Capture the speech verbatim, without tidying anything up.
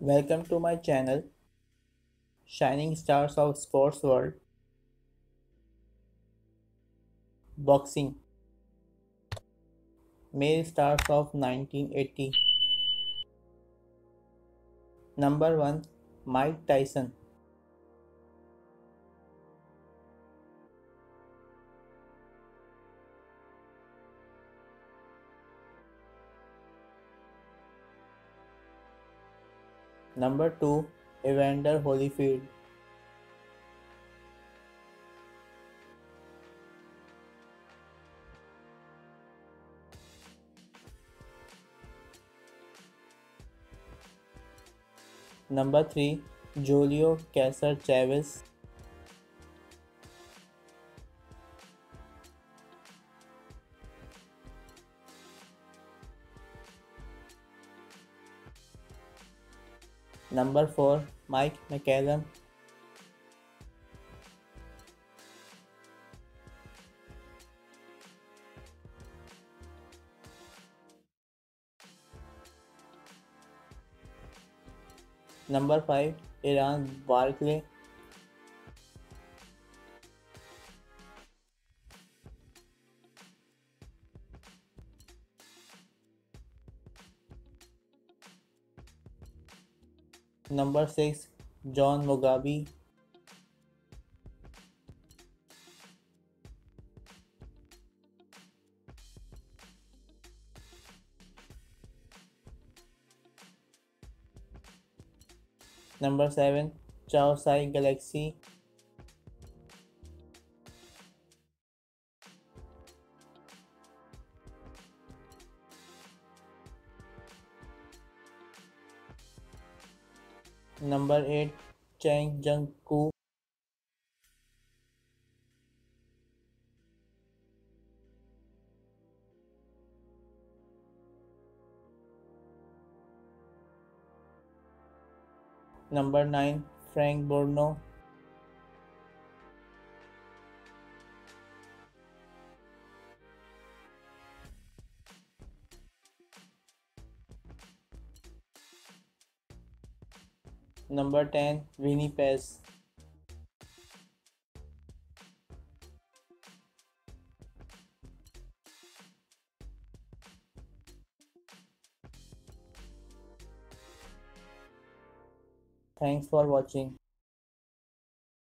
Welcome to my channel, Shining Stars of Sports World. Boxing. Male stars of nineteen eighty. Number one. Mike Tyson. Number two. Evander Holyfield. Number three. Julio Cesar Chavez. Number four. Mike McCallum. Number five. Iran Barkley. Number six. John Mugabe. Number seven. Chao Sai Galaxy. Number eight. Chang Jung Koo. Number nine. Frank Borno. Number ten. Winnie Pez. Thanks for watching.